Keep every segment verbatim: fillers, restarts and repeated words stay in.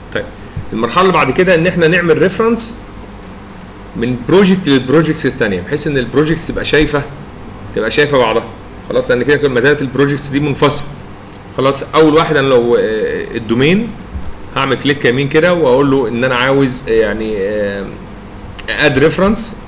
طيب المرحله اللي بعد كده ان احنا نعمل ريفرنس من بروجكت للبروجكتس الثانيه، بحيث ان البروجكتس تبقى شايفه تبقى شايفه بعضها. خلاص لان كده ما زالت البروجكتس دي منفصله. خلاص اول واحد انا لو الدومين هعمل كليك يمين كده واقول له ان انا عاوز يعني اد ريفرنس.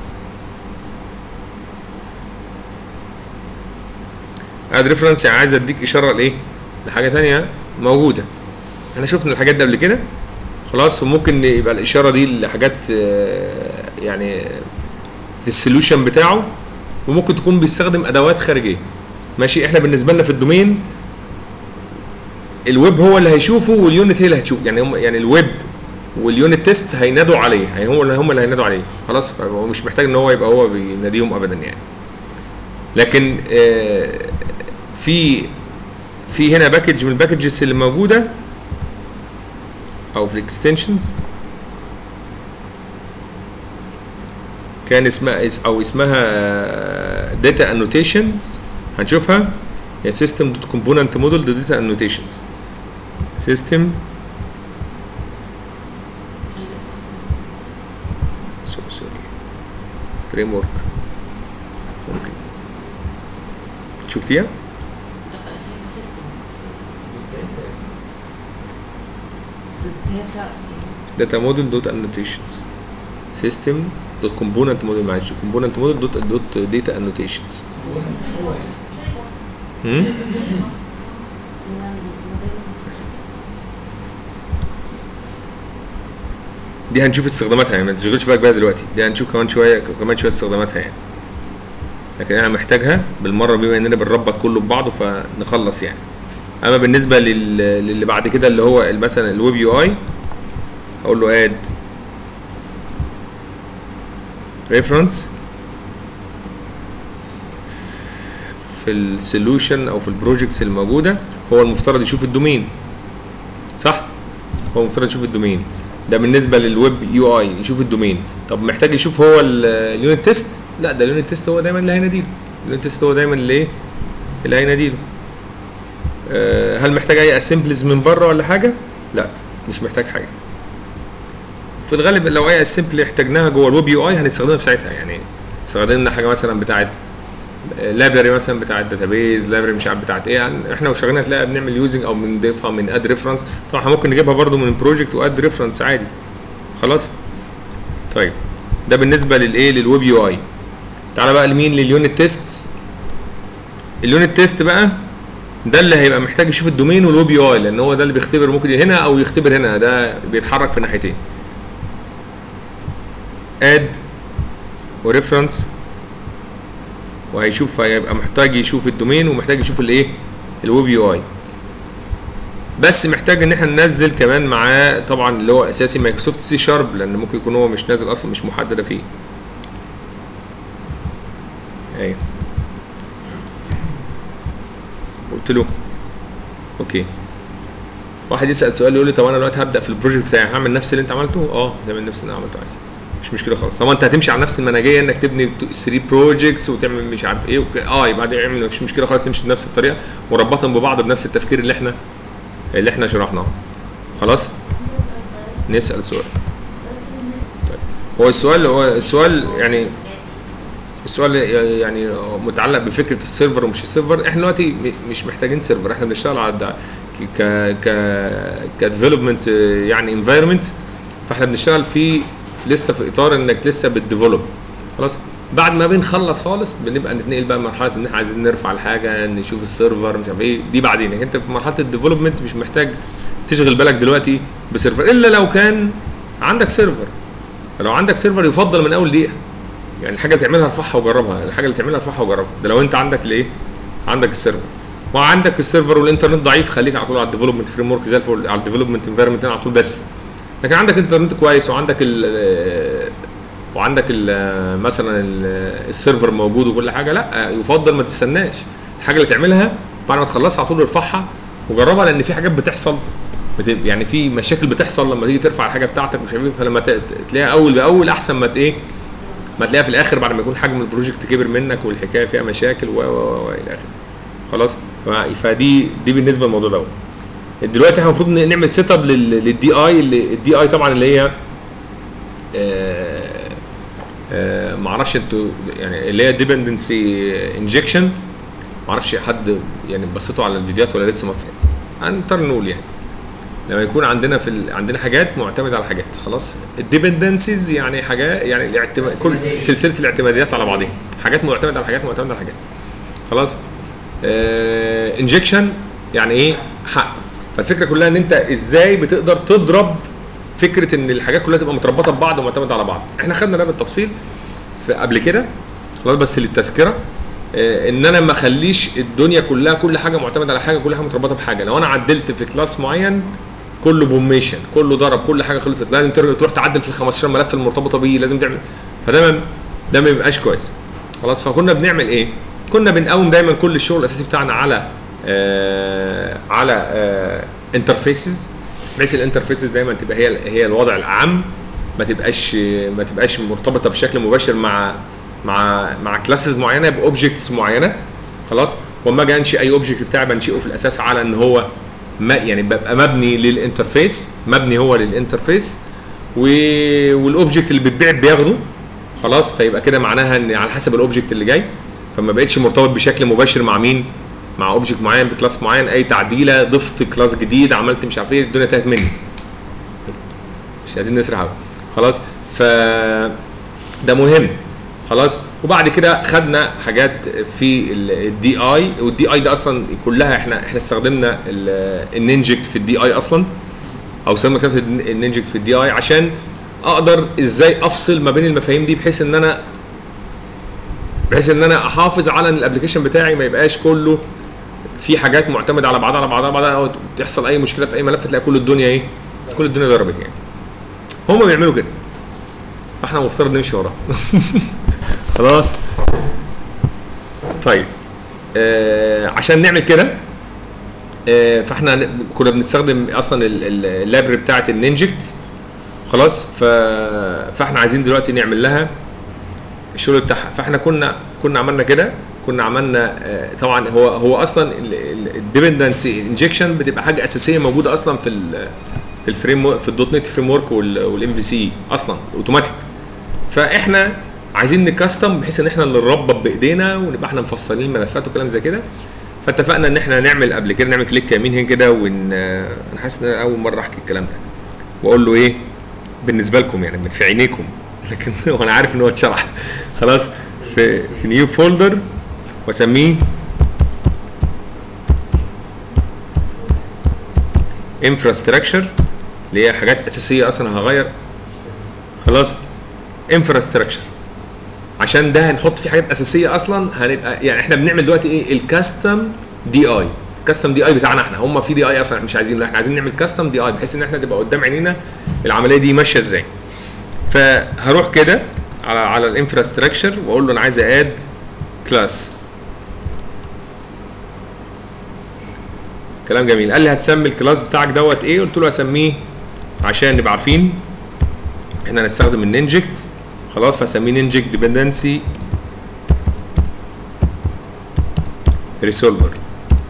اد ريفرنس يعني عايز اديك اشاره لايه؟ لحاجه ثانيه موجوده. احنا شفنا الحاجات دي قبل كده. خلاص وممكن يبقى الاشاره دي لحاجات يعني في السوليوشن بتاعه، وممكن تكون بيستخدم ادوات خارجيه. ماشي. احنا بالنسبه لنا في الدومين الويب هو اللي هيشوفه واليونت هي اللي هتشوف، يعني هم يعني الويب واليونت تيست هينادوا عليه، يعني هم اللي هم اللي هينادوا عليه. خلاص فهو مش محتاج ان هو يبقى هو بيناديهم ابدا يعني. لكن آه في في هنا باكج من الباكجز اللي موجوده او في الاكستنشنز كان اسمها او اسمها داتا انوتيشنز، هنشوفها هي سيستم دوت كومبوننت موديل دوت داتا انوتيشنز. سيستم سوري فريم ورك ممكن شفتيها؟ داتا موديل دوت انوتيشنز سيستم دوت كومبوننت موديل معلش كومبوننت موديل دوت دوت داتا انوتيشنز. امم دي هنشوف استخداماتها يعني ما تشغلش بالك بيها دلوقتي، دي هنشوف كمان شويه كمان شويه استخداماتها يعني. لكن انا محتاجها بالمره بما اننا بنربط كله ببعضه فنخلص يعني. اما بالنسبه لل... للي بعد كده اللي هو مثلا الويب يو اي اقول له اد ريفرنس في السوليوشن او في البروجكتس الموجوده. هو المفترض يشوف الدومين صح؟ هو المفترض يشوف الدومين ده بالنسبه للويب يو اي يشوف الدومين. طب محتاج يشوف هو اليونت تيست؟ لا ده اليونت تيست هو دايما اللي هيناديله. اليونت تيست هو دايما اللي ايه؟ اللي هيناديله. أه هل محتاج اي اسمبلز من بره ولا حاجه؟ لا مش محتاج حاجه. في الغالب لو اي اسمبل احتاجناها جوه الويب يو اي هنستخدمها في ساعتها يعني. استخدمنا حاجه مثلا بتاعت لابري مثلا بتاعت داتابيز، لابري مش عارف بتاعت ايه يعني. احنا وشغالين هتلاقي بنعمل يوزنج او بنضيفها من اد ريفرنس. طبعا احنا ممكن نجيبها برده من بروجكت واد ريفرنس عادي. خلاص؟ طيب ده بالنسبه للايه؟ للويب يو اي. تعالى بقى لمين؟ لليونت تيست. اليونت تيست بقى ده اللي هيبقى محتاج يشوف الدومين والويب يو اي، لان هو ده اللي بيختبر ممكن هنا او يختبر هنا، ده بيتحرك في ناحيتين. اد وريفرنس، وهيشوف هيبقى محتاج يشوف الدومين ومحتاج يشوف الايه؟ الويب يو اي. بس محتاج ان احنا ننزل كمان معاه طبعا اللي هو اساسي مايكروسوفت سي شارب، لان ممكن يكون هو مش نازل اصلا، مش محدده فيه. ايوه قلت له اوكي. واحد يسال سؤال يقول لي طب انا دلوقتي هبدا في البروجكت بتاعي هعمل نفس اللي انت عملته؟ اه هعمل نفس اللي انا عملته عادي، مش مشكله خالص. هو انت هتمشي على نفس المنهجيه انك تبني ثلاثة بروجكتس وتعمل مش عارف ايه وكي. اه يبقى دي اعمل مفيش مشكله خالص، تمشي بنفس الطريقه وربطهم ببعض بنفس التفكير اللي احنا اللي احنا شرحناه. خلاص؟ نسال سؤال. طيب هو السؤال هو السؤال يعني السؤال يعني متعلق بفكره السيرفر ومش السيرفر. احنا دلوقتي مش محتاجين سيرفر، احنا بنشتغل على ك ك كديفلوبمنت يعني انفايرمنت، فاحنا بنشتغل في لسه في اطار انك لسه بتديفلوب. خلاص؟ بعد ما بنخلص خالص بنبقى نتنقل بقى مرحله ان احنا عايزين نرفع الحاجه، نشوف السيرفر مش عارف ايه، دي بعدين. انت في مرحله الديفلوبمنت مش محتاج تشغل بالك دلوقتي بسيرفر الا لو كان عندك سيرفر. لو عندك سيرفر يفضل من اول دقيقه، يعني الحاجه اللي تعملها ارفعها وجربها، الحاجه اللي تعملها ارفعها وجربها. ده لو انت عندك الايه؟ عندك السيرفر. وعندك السيرفر والانترنت ضعيف خليك على طول على الديفلوبمنت فريم ورك زي الفل، على الديفلوبمنت انفايرمنت على طول. بس لكن عندك انترنت كويس وعندك ال وعندك ال مثلا السيرفر موجود وكل حاجه، لا يفضل ما تستناش. الحاجه اللي تعملها بعد ما تخلصها على طول ارفعها وجربها، لان في حاجات بتحصل يعني في مشاكل بتحصل لما تيجي ترفع الحاجه بتاعتك مش عارف ايه، فلما تلاقيها اول باول احسن ما ايه ما تلاقيها في الاخر بعد ما يكون حجم البروجكت كبر منك والحكايه فيها مشاكل و و و الى اخره. خلاص؟ فدي دي بالنسبه للموضوع دوت. دلوقتي احنا المفروض نعمل سيت اب للدي اي. الدي اي طبعا اللي هي آه آه معرفش انتوا يعني اللي هي ديبندنسي انجكشن، معرفش حد يعني بصيتوا على الفيديوهات ولا لسه ما فاهم. هنضطر نقول يعني لما يكون عندنا في ال... عندنا حاجات معتمده على حاجات خلاص. الديبندنسيز يعني حاجات يعني الاعتماد، كل سلسله الاعتماديات على بعضها، حاجات معتمده على حاجات معتمده على حاجات خلاص. انجكشن آه يعني ايه؟ حق. فالفكره كلها ان انت ازاي بتقدر تضرب فكره ان الحاجات كلها تبقى متربطه ببعض ومعتمده على بعض. احنا خدنا ده بالتفصيل في قبل كده خلاص، بس للتذكره آه ان انا ما اخليش الدنيا كلها كل حاجه معتمده على حاجه، كل حاجه مرتبطه بحاجه. لو انا عدلت في كلاس معين كله بوميشن، كله ضرب، كل حاجه خلصت، لازم تروح تعدل في ال خمستاشر ملف المرتبطه بيه، لازم تعمل. فده ما ده ما بيبقاش كويس خلاص. فكنا بنعمل ايه؟ كنا بنقوم دايما كل الشغل الاساسي بتاعنا على آه على آه انترفيسز، بحيث الانترفيسز دايما تبقى هي هي الوضع الاعم، ما تبقاش ما تبقاش مرتبطه بشكل مباشر مع مع مع كلاسز معينه باوبجكتس معينه خلاص. واما اجي انشئ اي اوبجكت بتاعي بنشئه في الاساس على ان هو ما يعني ببقى مبني للانترفيس، مبني هو للانترفيس، والاوبجكت اللي بيتبعت بياخده خلاص. فيبقى كده معناها ان على حسب الاوبجكت اللي جاي، فما بقتش مرتبط بشكل مباشر مع مين؟ مع اوبجكت معين بكلاس معين. اي تعديله ضفت كلاس جديد، عملت مش عارف ايه، الدنيا تاهت مني. مش عايزين نسرح قوي خلاص. ف ده مهم خلاص. وبعد كده خدنا حاجات في الدي اي، والدي اي ده اصلا كلها احنا احنا استخدمنا النينجكت في الدي اي اصلا، او استخدمنا كتابه النينجكت في الدي اي عشان اقدر ازاي افصل ما بين المفاهيم دي، بحيث ان انا بحيث ان انا احافظ على ان الابلكيشن بتاعي ما يبقاش كله في حاجات معتمده على بعضها على بعضها على بعضها، او تحصل اي مشكله في اي ملف تلاقي كل الدنيا ايه؟ كل الدنيا ضربت يعني. هم بيعملوا كده، فاحنا مفترض نمشي وراه. خلاص. طيب آه عشان نعمل كده آه فاحنا كنا بنستخدم اصلا اللابري بتاعه النينجكت خلاص. ف فاحنا عايزين دلوقتي نعمل لها الشغل بتاعها. فاحنا كنا كنا عملنا كده، كنا عملنا آه طبعا هو هو اصلا الديبندنسي انجكشن بتبقى حاجه اساسيه موجوده اصلا في ال في الفريم في الدوت نت فريم ورك والام في سي اصلا اوتوماتيك. فاحنا عايزين نكستم بحيث ان احنا اللي نربط بايدينا ونبقى احنا مفصلين الملفات وكلام زي كده. فاتفقنا ان احنا نعمل قبل كده نعمل كليك يمين هنا كده، وان انا حاسس ان انا اول مره احكي الكلام ده واقول له ايه بالنسبه لكم يعني في عينيكم، لكن وانا عارف ان هو اتشرح خلاص. في في نيو فولدر واسميه انفراستراكشر اللي هي حاجات اساسيه اصلا هغير خلاص. انفراستراكشر عشان ده هنحط فيه حاجات اساسيه اصلا. هنبقى يعني احنا بنعمل دلوقتي ايه؟ الكاستم دي اي. الكاستم دي اي بتاعنا احنا، هم في دي اي اصلا مش عايزين، احنا عايزين نعمل كاستم دي اي بحيث ان احنا تبقى قدام عينينا العمليه دي ماشيه ازاي. فهروح كده على على الانفراستراكشر واقول له انا عايز اد كلاس. كلام جميل. قال لي هتسمي الكلاس بتاعك دوت ايه؟ قلت له هسميه عشان نبقى عارفين احنا هنستخدم النينجكت خلاص. فاسميه نينجكت ديبندنسي ريسولفر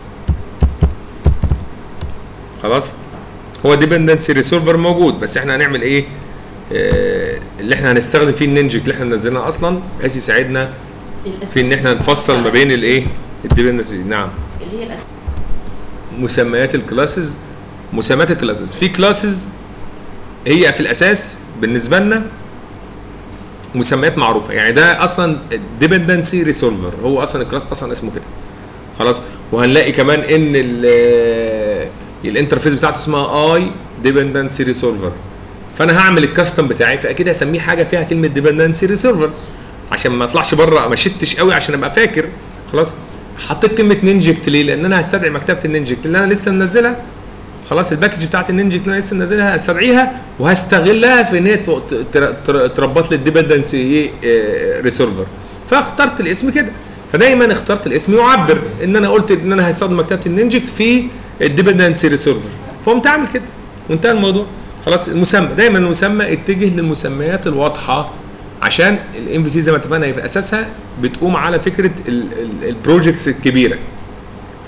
خلاص. هو ديبندنسي ريسولفر موجود، بس احنا هنعمل ايه؟ اه اللي احنا هنستخدم فيه النينجكت اللي احنا منزلناه اصلا بحيث يساعدنا في ان احنا نفصل ما بين الايه؟ الديبندنسي. نعم. اللي هي الأس... مسميات الكلاسز. مسميات الكلاسز في كلاسز هي في الاساس بالنسبه لنا مسميات معروفه، يعني ده اصلا ديبندنسي ريسولفر، هو اصلا الكلاس اصلا اسمه كده خلاص. وهنلاقي كمان ان الانترفيس بتاعته اسمها اي ديبندنسي ريسولفر. فانا هعمل الكاستم بتاعي فاكيد هسميه حاجه فيها كلمه ديبندنسي ريسولفر عشان ما اطلعش بره، ما شتش قوي عشان ابقى فاكر خلاص. حطيت كلمه نينجكت ليه؟ لان انا هستدعي مكتبه النينجكت اللي انا لسه منزلها خلاص. الباكج بتاعت النينجكت اللي انا لسه منزلها هستدعيها وهستغلها في ان هي تربط لي الديبندنسي ريسولفر. فاخترت الاسم كده. فدايما اخترت الاسم يعبر ان انا قلت ان انا هستخدم مكتبه النينجكت في الديبندنسي ريسولفر، فقمت عامل كده وانتهى الموضوع خلاص. المسمى دايما المسمى اتجه للمسميات الواضحه عشان الام في سي زي ما اتفقنا هي في اساسها بتقوم على فكره البروجكتس الكبيره.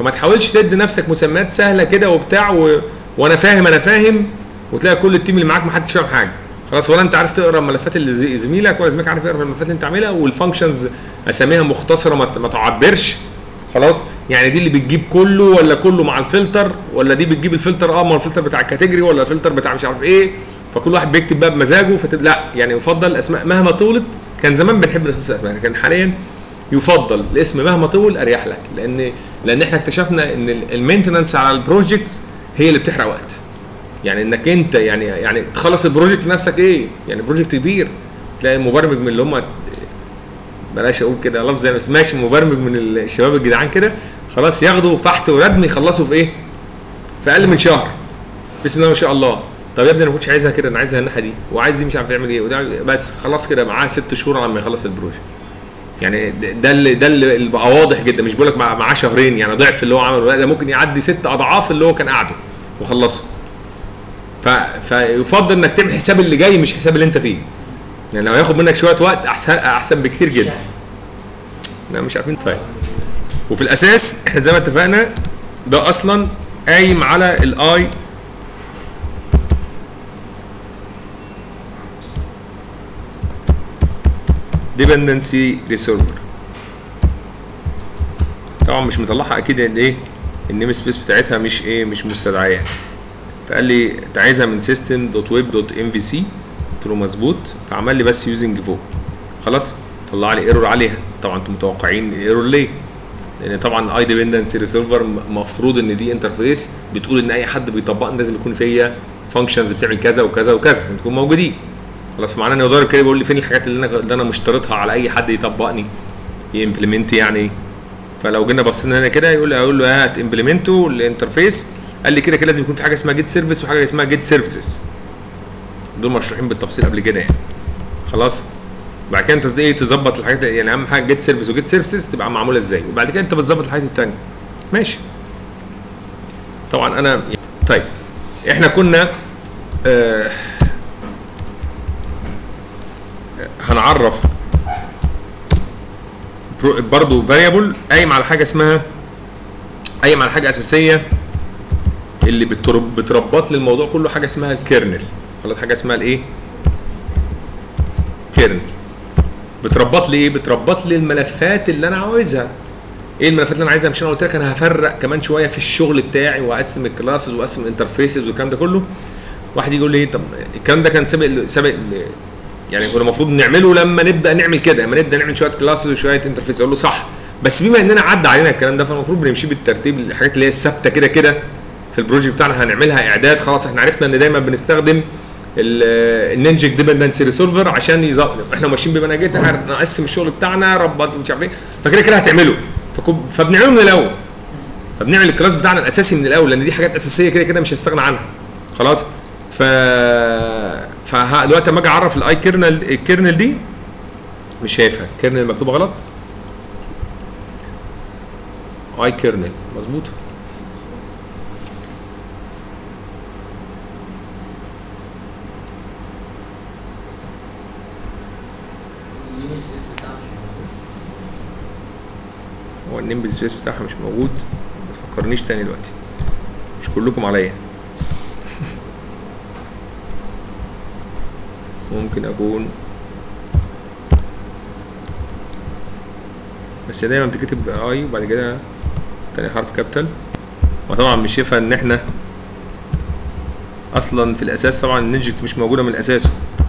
فما تحاولش تدي نفسك مسميات سهله كده وبتاع و... وانا فاهم انا فاهم وتلاقي كل التيم اللي معاك ما حدش فاهم حاجه خلاص، ولا انت عارف تقرا الملفات اللي زميلك ولا زميلك عارف يقرا الملفات اللي انت عاملها، والفانكشنز اساميها مختصره ما, ما تعبرش خلاص. يعني دي اللي بتجيب كله ولا كله مع الفلتر، ولا دي بتجيب الفلتر اه ما الفلتر بتاع الكاتيجوري ولا الفلتر بتاع مش عارف ايه، فكل واحد بيكتب بقى بمزاجه فتب... لا يعني يفضل الاسماء مهما طولت، كان زمان بنحب نخصص الاسماء لكن حاليا يفضل الاسم مهما طول اريح لك، لان لان احنا اكتشفنا ان المينتننس على البروجكت هي اللي بتحرق وقت. يعني انك انت يعني يعني تخلص البروجكت لنفسك ايه؟ يعني بروجكت كبير تلاقي مبرمج من اللي هم بلاش اقول كده لفظ بس ماشي، مبرمج من الشباب الجدعان كده خلاص ياخدوا فحت وردم يخلصوا في ايه؟ في اقل من شهر. بسم الله ما شاء الله. طب يا ابني انا ما كنتش عايزها كده، انا عايزها الناحيه دي وعايز دي مش عارف يعمل ايه وده بس خلاص كده معاه ست شهور لما يخلص البروجكت. يعني ده اللي ده اللي بقى واضح جدا، مش بقول لك معاه شهرين يعني ضعف اللي هو عمله، لا ده ممكن يعدي ست اضعاف اللي هو كان قاعده وخلصه. ف... فيفضل انك تعمل حساب اللي جاي مش حساب اللي انت فيه. يعني لو هياخد منك شويه وقت احسن احسن بكتير جدا. لا مش عارفين. طيب وفي الاساس احنا زي ما اتفقنا ده اصلا قايم على الاي ديبندنسي ريسولفر. طبعا مش مطلعها اكيد ان ايه النيم سبيس بتاعتها مش ايه مش مستدعيه. فقال لي انت عايزها من سيستم دوت ويب دوت ام في سي، قلت له مظبوط، فعمل لي بس يوزنج فوق خلاص، طلع لي ايرور عليها. طبعا انتم متوقعين الايرور ليه؟ لان طبعا اي ديبندنسي ريسولفر المفروض ان دي انترفيس بتقول ان اي حد بيطبقني لازم يكون فيها فانكشنز بتعمل كذا وكذا وكذا تكون موجودين خلاص. فمعناه انه ضارب كده بيقول لي فين الحاجات اللي انا اللي انا مشترطها على اي حد يطبقني يمبلمنت يعني. فلو جينا بصينا هنا كده يقول لي اقول له هات امبلمنتو الانترفيس، قال لي كده كده لازم يكون في حاجه اسمها جيت سيرفيس وحاجه اسمها جيت سيرفيسز، دول مشروحين بالتفصيل قبل كده يعني خلاص. بعد كده انت ايه تظبط الحاجات يعني اهم حاجه جيت سيرفيس وجيت سيرفيسز تبقى معموله ازاي، وبعد كده انت بتظبط الحاجات الثانيه ماشي. طبعا انا طيب احنا كنا آه هنعرف برضو فاريبل قايم على حاجه اسمها قايم على حاجه اساسيه اللي بتربط لي الموضوع كله، حاجه اسمها الكيرنل خلاص. حاجه اسمها الايه؟ كيرنل. بتربط لي ايه؟ بتربط لي الملفات اللي انا عاوزها. ايه الملفات اللي انا عايزها؟ مش انا قلت لك انا هفرق كمان شويه في الشغل بتاعي واقسم الكلاسز واقسم الانترفيسز والكلام ده كله. واحد يقول لي طب الكلام ده كان سابق سابق يعني كنا المفروض نعمله لما نبدا نعمل كده، لما نبدا نعمل شويه كلاسز وشويه انترفيس. اقول له صح، بس بما اننا عدى علينا الكلام ده فالمفروض بنمشي بالترتيب. الحاجات اللي هي الثابته كده كده في البروجكت بتاعنا هنعملها اعداد خلاص. احنا عرفنا ان دايما بنستخدم النينجك ديبندنسي ريسولفر عشان يظبط احنا ماشيين بمنهجنا نقسم الشغل بتاعنا ربط مش عارف ايه، فكده كده هتعمله فبنعمله من الاول. فبنعمل الكلاس بتاعنا الاساسي من الاول لان دي حاجات اساسيه كده كده مش هستغنى عنها خلاص. ف فدلوقتي لما اجي اعرف الاي كيرنل الكيرنل دي مش شايفها، كيرنل مكتوبه غلط. اي كيرنل مظبوط. هو النيم سبيس بتاعها مش موجود، ما تفكرنيش تاني دلوقتي، مش كلكم عليا. ممكن اكون بس دايما بتكتب اي وبعد كده تاني حرف كابيتال. وطبعا مش شايفها ان احنا اصلا في الاساس طبعا النينجكت مش موجوده من الاساس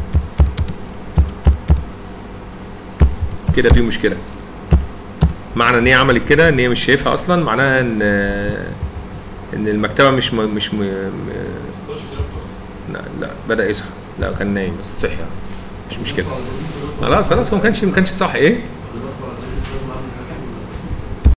كده، في مشكله. معنى ان هي عملت كده ان هي مش شايفها اصلا معناها ان ان المكتبه مش م... مش م... لا لا بدا يصحى، لا كان نايم بس صحي مش مشكله. خلاص خلاص هو ما كانش ما كانش صح ايه؟